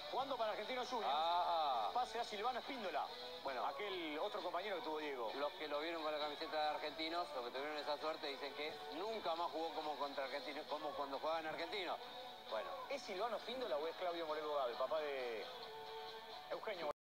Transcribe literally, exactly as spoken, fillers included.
Jugando para Argentinos Juniors. Ah. Pase a Silvano Espíndola. Bueno. Aquel otro compañero que tuvo Diego. Los que lo vieron con la camiseta de Argentinos, los que tuvieron esa suerte, dicen que nunca más jugó como contra Argentinos, como cuando jugaba en Argentinos. Bueno. ¿Es Silvano Espíndola o es Claudio Morelo Gabe, papá de Eugenio?